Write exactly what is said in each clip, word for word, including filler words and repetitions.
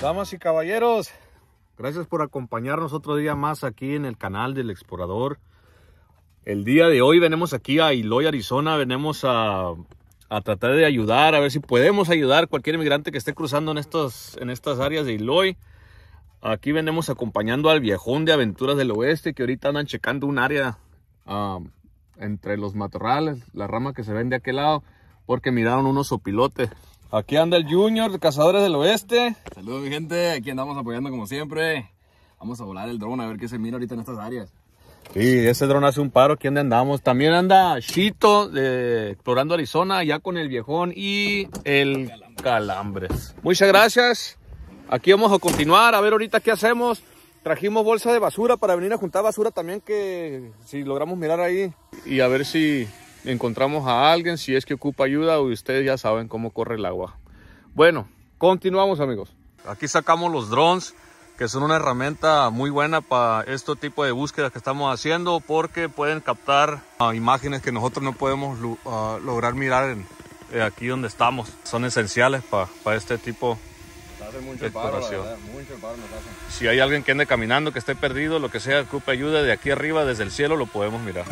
Damas y caballeros, gracias por acompañarnos otro día más aquí en el canal del Explorador. El día de hoy venimos aquí a Eloy, Arizona. Venimos a, a tratar de ayudar, a ver si podemos ayudar a cualquier inmigrante que esté cruzando en, estos, en estas áreas de Eloy. Aquí venimos acompañando al viejón de Aventuras del Oeste, que ahorita andan checando un área uh, entre los matorrales, la rama que se ven de aquel lado, porque miraron unos opilotes. Aquí anda el Junior de Cazadores del Oeste. Saludos mi gente, aquí andamos apoyando como siempre. Vamos a volar el dron a ver qué se mira ahorita en estas áreas. Sí, ese dron hace un paro. Aquí donde andamos. También anda Chito de Explorando Arizona, ya con el viejón y el Calambres. Muchas gracias. Aquí vamos a continuar a ver ahorita qué hacemos. Trajimos bolsa de basura para venir a juntar basura también, que si logramos mirar ahí y a ver si encontramos a alguien, si es que ocupa ayuda, o ustedes ya saben cómo corre el agua. Bueno, continuamos amigos. Aquí sacamos los drones, que son una herramienta muy buena para este tipo de búsquedas que estamos haciendo, porque pueden captar uh, imágenes que nosotros no podemos uh, lograr mirar en, eh, aquí donde estamos. Son esenciales para pa este tipo mucho de exploración. paro, mucho paro nos hacen. Si hay alguien que ande caminando, que esté perdido, lo que sea, ocupe ayuda, de aquí arriba, desde el cielo, lo podemos mirar.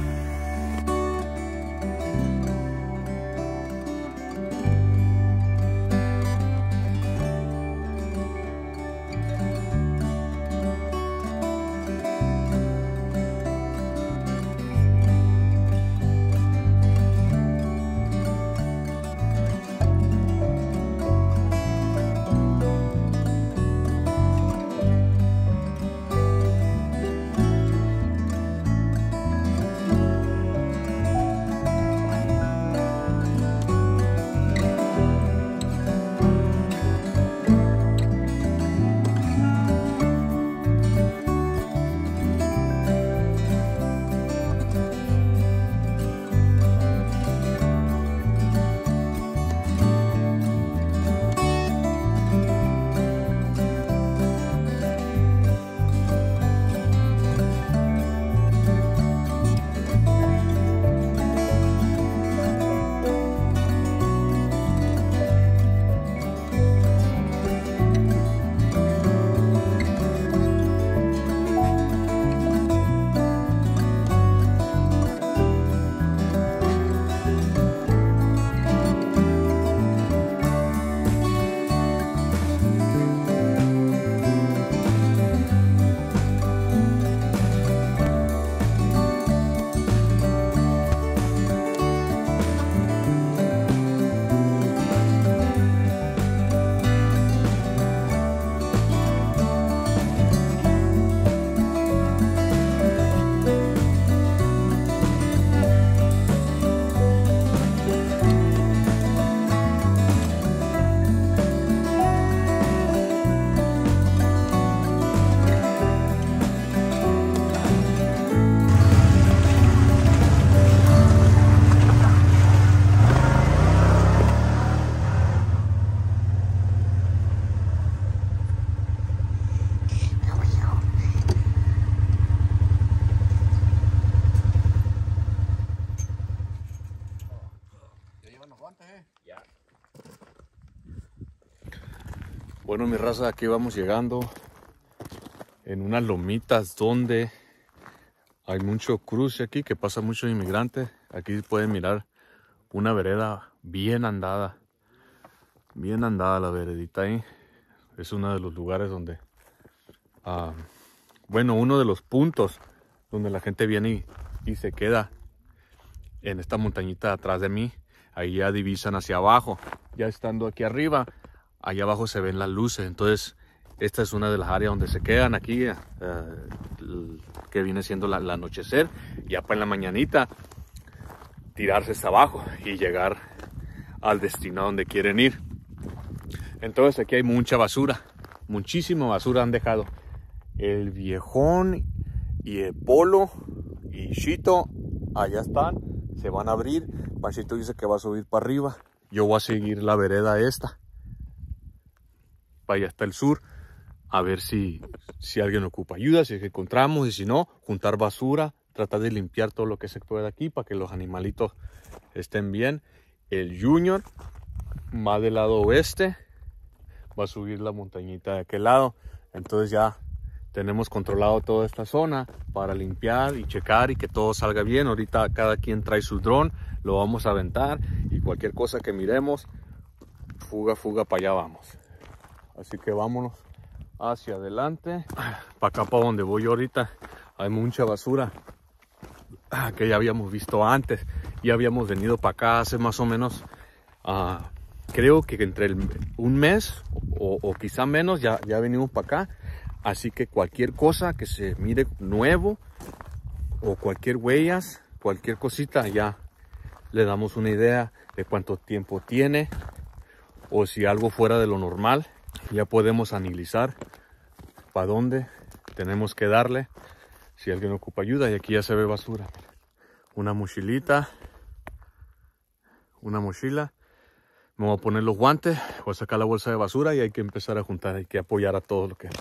Bueno, mi raza, aquí vamos llegando en unas lomitas donde hay mucho cruce aquí, que pasa muchos inmigrantes. Aquí pueden mirar una vereda bien andada, bien andada la veredita ahí. Es uno de los lugares donde, uh, bueno, uno de los puntos donde la gente viene y, y se queda en esta montañita atrás de mí. Ahí ya divisan hacia abajo, ya estando aquí arriba. Allá abajo se ven las luces, entonces esta es una de las áreas donde se quedan aquí, uh, que viene siendo la, el anochecer. Ya para en la mañanita tirarse hasta abajo y llegar al destino donde quieren ir. Entonces aquí hay mucha basura, muchísima basura han dejado. El viejón y el Polo y Chito allá están, se van a abrir. Panchito dice que va a subir para arriba, yo voy a seguir la vereda esta. Allá está el sur, a ver si, si alguien ocupa ayuda, si es que encontramos, y si no, juntar basura, tratar de limpiar todo lo que se pueda aquí para que los animalitos estén bien. El Junior, más del lado oeste, va a subir la montañita de aquel lado. Entonces ya tenemos controlado toda esta zona para limpiar y checar y que todo salga bien. Ahorita cada quien trae su dron, lo vamos a aventar y cualquier cosa que miremos, fuga, fuga, para allá vamos. Así que vámonos hacia adelante. Para acá, para donde voy yo ahorita, hay mucha basura que ya habíamos visto antes. Ya habíamos venido para acá hace más o menos, uh, creo que entre el, un mes o, o quizá menos, ya, ya venimos para acá. Así que cualquier cosa que se mire nuevo o cualquier huellas, cualquier cosita, ya le damos una idea de cuánto tiempo tiene, o si algo fuera de lo normal, ya podemos analizar para dónde tenemos que darle si alguien ocupa ayuda. Y aquí ya se ve basura, una mochilita, una mochila. Me voy a poner los guantes, voy a sacar la bolsa de basura y hay que empezar a juntar, hay que apoyar a todo lo que es.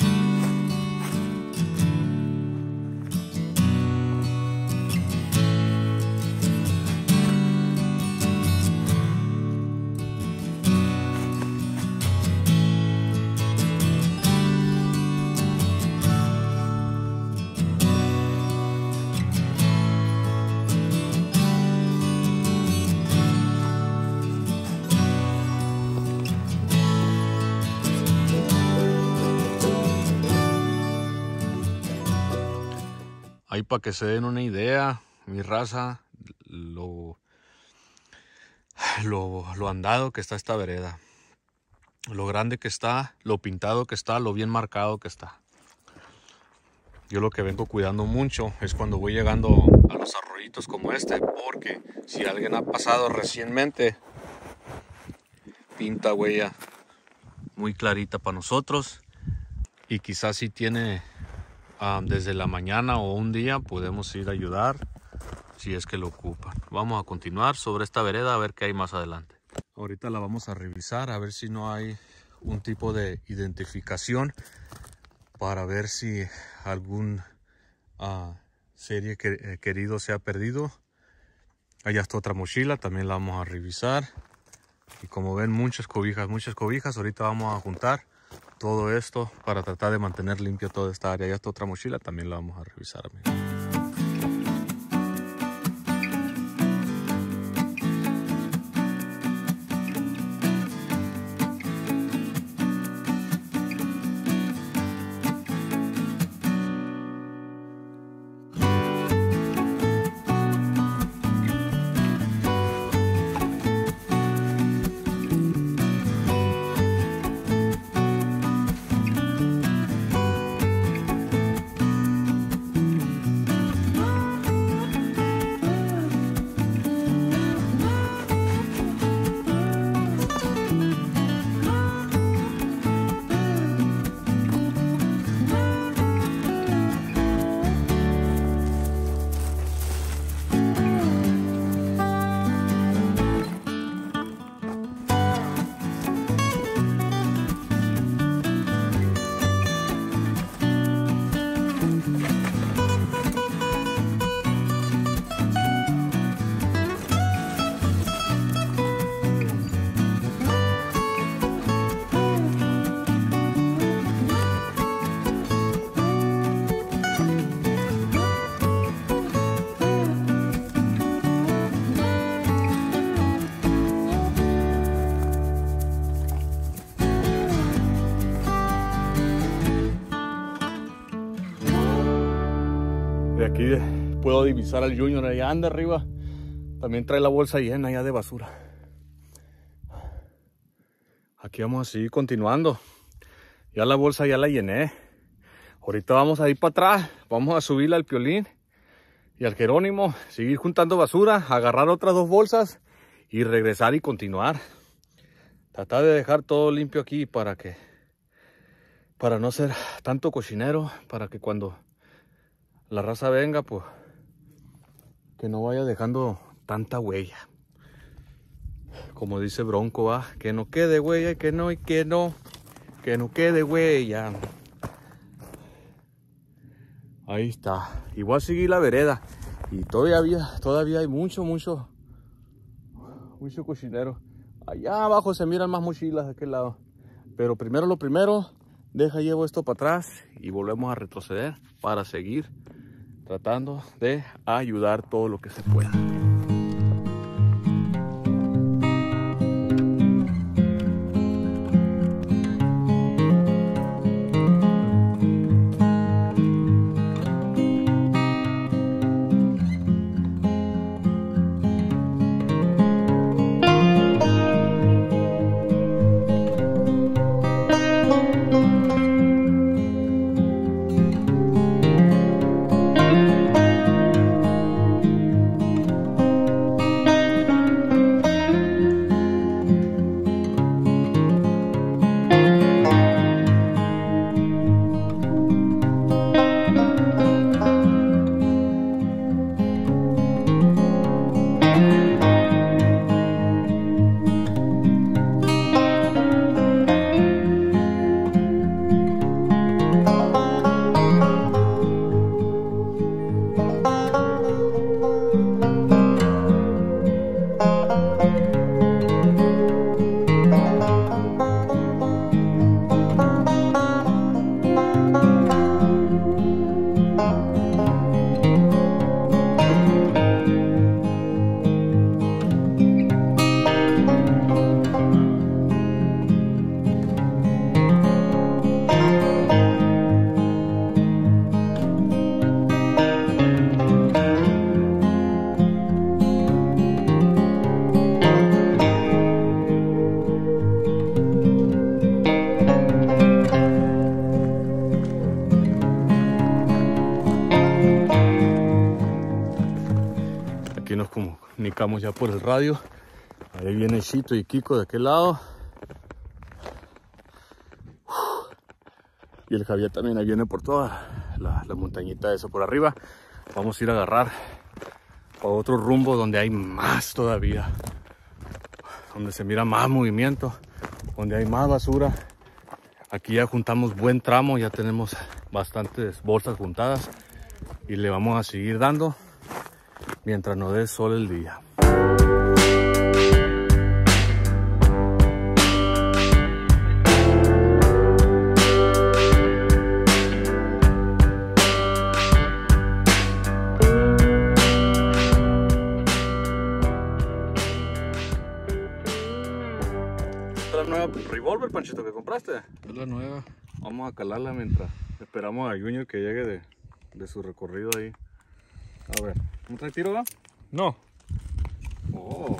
Ahí para que se den una idea, mi raza, lo, lo, lo andado que está esta vereda, lo grande que está, lo pintado que está, lo bien marcado que está. Yo lo que vengo cuidando mucho es cuando voy llegando a los arroyitos como este, porque si alguien ha pasado recientemente, pinta huella muy clarita para nosotros, y quizás si tiene... Um, desde la mañana o un día podemos ir a ayudar si es que lo ocupan. Vamos a continuar sobre esta vereda a ver qué hay más adelante. Ahorita la vamos a revisar a ver si no hay un tipo de identificación para ver si algún uh, serie que, eh, querido se ha perdido. Allá está otra mochila, también la vamos a revisar. Y como ven, muchas cobijas, muchas cobijas. Ahorita vamos a juntar todo esto para tratar de mantener limpia toda esta área. Ya está otra mochila, también la vamos a revisar, amigos. De aquí puedo divisar al Junior, allá anda arriba. También trae la bolsa llena ya de basura. Aquí vamos a seguir continuando. Ya la bolsa ya la llené. Ahorita vamos a ir para atrás. Vamos a subirla al Piolín y al Jerónimo. Seguir juntando basura, agarrar otras dos bolsas y regresar y continuar. Tratar de dejar todo limpio aquí para que, para no ser tanto cochinero, para que cuando la raza venga, pues que no vaya dejando tanta huella. Como dice Bronco, va, que no quede huella, que no, y que no, que no quede huella. Ahí está. Y voy a seguir la vereda. Y todavía, todavía hay mucho, mucho, mucho cochinero. Allá abajo se miran más mochilas de aquel lado. Pero primero lo primero, deja llevo esto para atrás y volvemos a retroceder para seguir tratando de ayudar todo lo que se pueda. Aquí nos comunicamos ya por el radio. Ahí viene Chito y Kiko de aquel lado. Y el Javier también ahí viene por toda la, la montañita esa por arriba. Vamos a ir a agarrar a otro rumbo donde hay más todavía. Donde se mira más movimiento. Donde hay más basura. Aquí ya juntamos buen tramo. Ya tenemos bastantes bolsas juntadas. Y le vamos a seguir dando mientras no dé sol el día. ¿Esta es la nueva Revolver, Panchito, que compraste? Es la nueva. Vamos a calarla mientras esperamos a Junior que llegue de, de su recorrido ahí. A ver, ¿no trae tiro, va? No. Oh.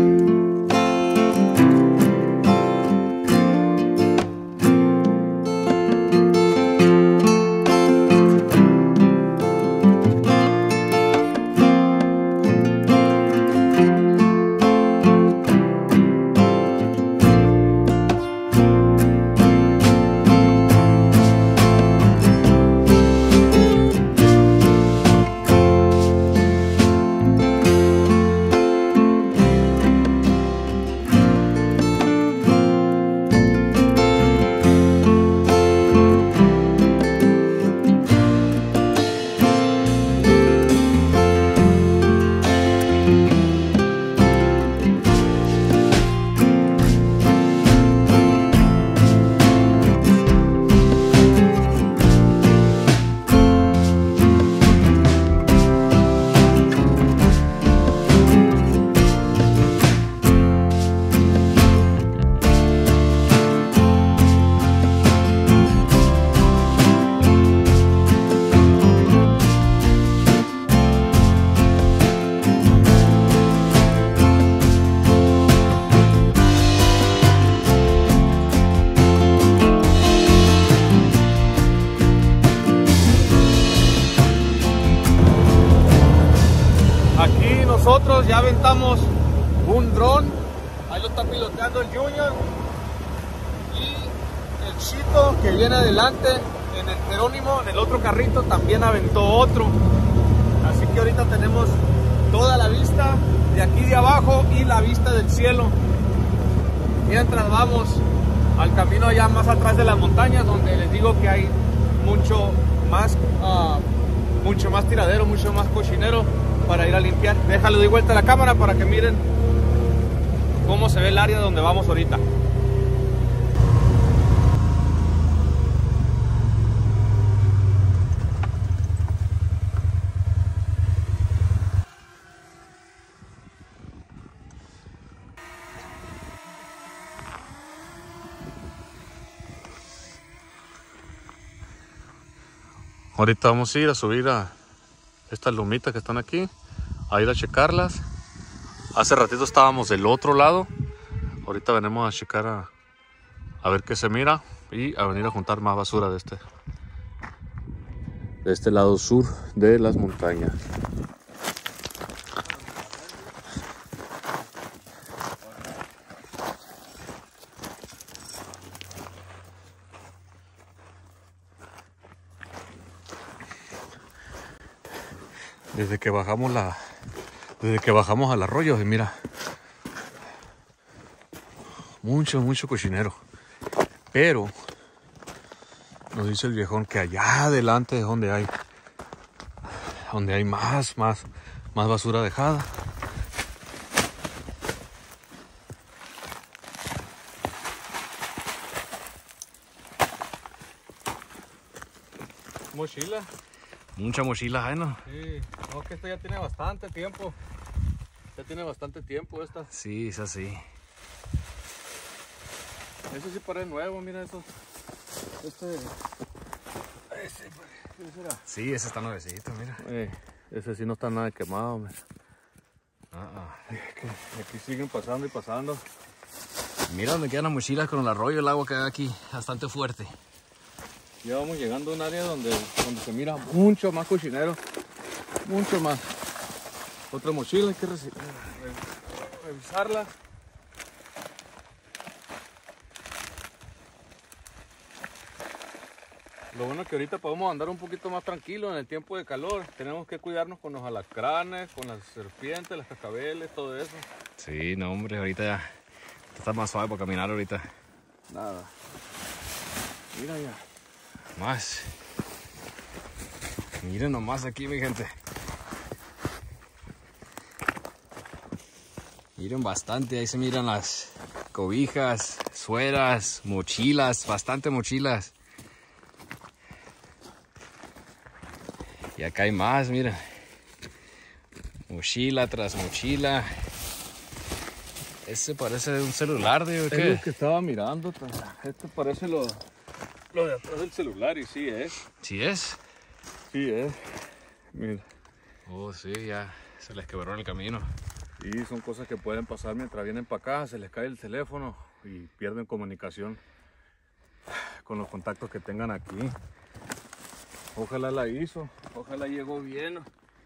Nosotros ya aventamos un dron, ahí lo está piloteando el Junior y el Chito que viene adelante en el Jerónimo, en el otro carrito también aventó otro, así que ahorita tenemos toda la vista de aquí de abajo y la vista del cielo mientras vamos al camino allá más atrás de las montañas, donde les digo que hay mucho más uh, mucho más tiradero, mucho más cochinero para ir a limpiar. Déjalo de vuelta a la cámara para que miren cómo se ve el área donde vamos ahorita. Ahorita vamos a ir a subir a estas lomitas que están aquí, a ir a checarlas. Hace ratito estábamos del otro lado. Ahorita venimos a checar a, a ver qué se mira y a venir a juntar más basura de este, de este lado sur de las montañas. Desde que bajamos la, desde que bajamos al arroyo, y mira, mucho, mucho cochinero. Pero nos dice el viejón que allá adelante es donde hay, donde hay más, más, más basura dejada. Mochila. Mucha mochila, ¿eh? ¿No? Sí, no, que esto ya tiene bastante tiempo. Ya tiene bastante tiempo esta. Sí, es así. Eso sí parece nuevo, mira eso. Este. Ese, ¿qué será? Sí, ese está nuevecito, mira. Eh, ese sí no está nada quemado, mira. Ah, ah. Que aquí siguen pasando y pasando. Mira donde quedan las mochilas con el arroyo, el agua que hay aquí, bastante fuerte. Ya vamos llegando a un área donde, donde se mira mucho más cochinero. Mucho más. Otra mochila, hay que revisarla. Lo bueno es que ahorita podemos andar un poquito más tranquilos en el tiempo de calor. Tenemos que cuidarnos con los alacranes, con las serpientes, las cascabeles, todo eso. Sí, no, hombre, ahorita ya está más suave para caminar ahorita. Nada. Mira ya. Más. Miren nomás aquí, mi gente. Miren bastante, ahí se miran las cobijas, sueras, mochilas, bastante mochilas. Y acá hay más, miren. Mochila tras mochila. Ese parece un celular, ¿de qué? Es lo que estaba mirando. Este parece lo, lo de atrás del celular y sí es. ¿Sí es? Sí es. Mira. Oh, sí, ya se les quebró en el camino. Y son cosas que pueden pasar mientras vienen para acá, se les cae el teléfono y pierden comunicación con los contactos que tengan aquí. Ojalá la hizo, ojalá llegó bien.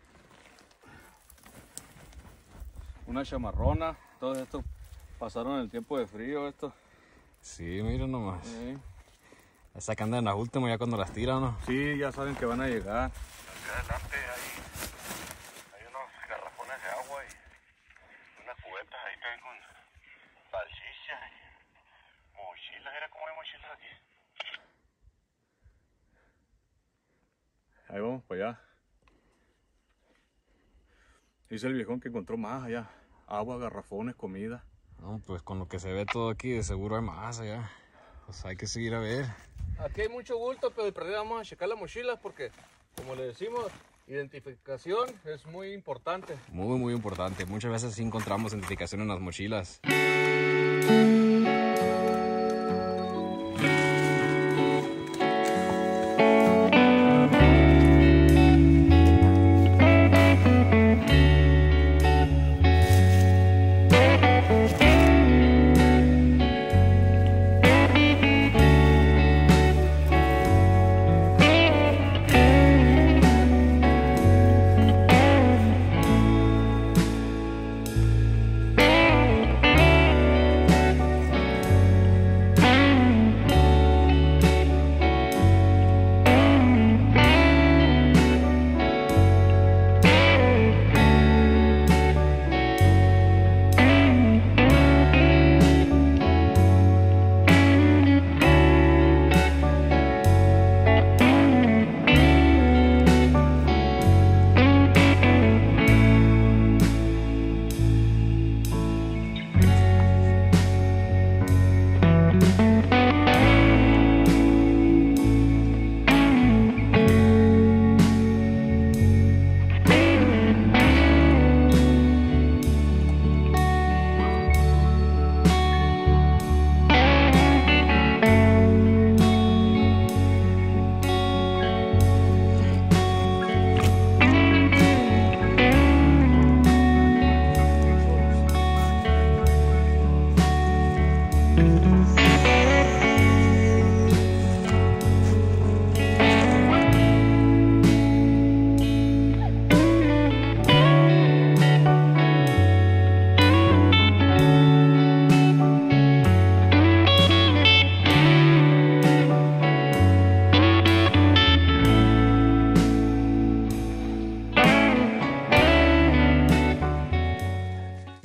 Una chamarrona, todo esto pasaron el tiempo de frío esto. Sí, miren nomás. Sí. Esa que andan en las últimas ya cuando las tiran, ¿no? Sí, ya saben que van a llegar. Acá adelante hay, hay unos garrafones de agua y unas cubetas ahí también con salchichas y mochilas. Era como hay mochilas aquí. Ahí vamos para allá. Dice el viejón que encontró más allá. Agua, garrafones, comida. No, pues con lo que se ve todo aquí, de seguro hay más allá. Pues hay que seguir a ver. Aquí hay mucho bulto, pero de perdida vamos a checar las mochilas porque, como le decimos, identificación es muy importante. Muy, muy importante. Muchas veces sí encontramos identificación en las mochilas.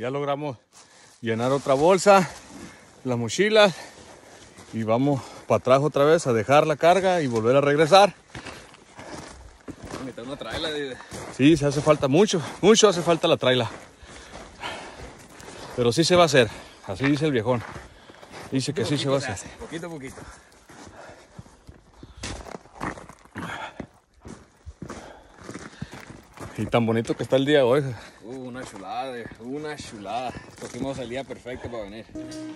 ya logramos llenar otra bolsa, la mochila, y vamos para atrás otra vez a dejar la carga y volver a regresar. Meter una traila de... Sí, se hace falta mucho, mucho hace falta la traila. Pero sí se va a hacer, así dice el viejón. Dice que sí se va a hacer. Poquito a poquito. Y tan bonito que está el día de hoy. Uh, una chulada, una chulada. Escogimos el día perfecto para venir.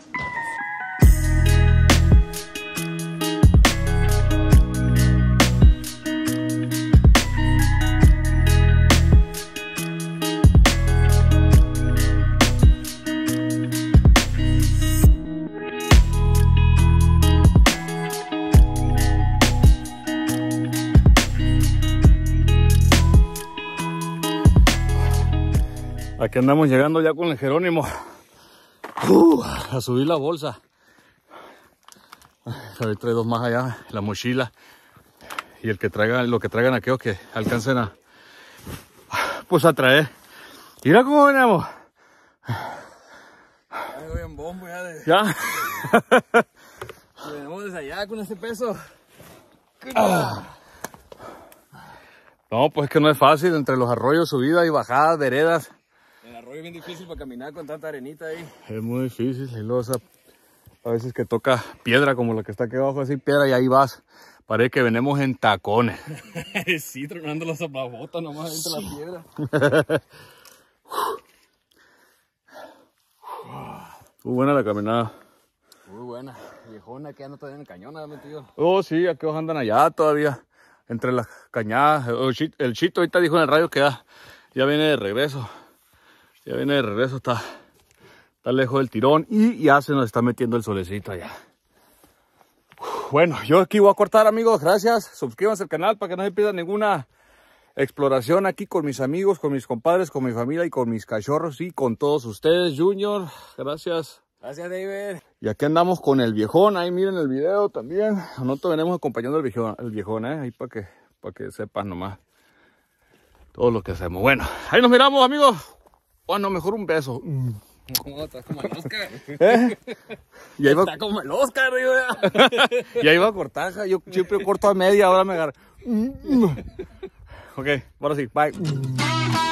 Aquí andamos llegando ya con el Jerónimo uh, a subir la bolsa. Ahí trae dos más allá, la mochila. Y el que traiga, lo que traigan aquellos que alcancen a, pues a traer. Mira cómo venimos. Ay, voy en bombo ya de... Ya. Venimos desde allá con este peso. Ah. No, pues es que no es fácil entre los arroyos, subidas y bajadas, veredas. El arroyo es bien difícil para caminar con tanta arenita ahí. Es muy difícil, y luego esa, a veces que toca piedra como la que está aquí abajo, así piedra, y ahí vas. Parece que venimos en tacones. Sí, tronando las zapabotas nomás entre la piedra. Muy buena la caminada. Muy buena. Viejona que anda todavía en el cañón, ¿no, tío? Oh, sí, aquellos andan allá todavía, entre las cañadas. El Chito, el Chito ahorita dijo en el radio que ya, ya viene de regreso. Ya viene de regreso, está, está lejos del tirón y ya se nos está metiendo el solecito allá. Bueno, yo aquí voy a cortar, amigos. Gracias. Suscríbanse al canal para que no se pierdan ninguna exploración aquí con mis amigos, con mis compadres, con mi familia y con mis cachorros y con todos ustedes. Junior, gracias. Gracias, David. Y aquí andamos con el viejón. Ahí miren el video también. Nosotros venimos acompañando al viejón, el viejón, ¿eh? Ahí para que, para que sepan nomás todo lo que hacemos. Bueno, ahí nos miramos, amigos. Bueno, mejor un beso. No, estás como el Oscar. ¿Eh? Y ahí va, Está como el Oscar, digo ya. y ahí va a cortar. Yo siempre corto a media, ahora me agarro. Ok, ahora sí, bye.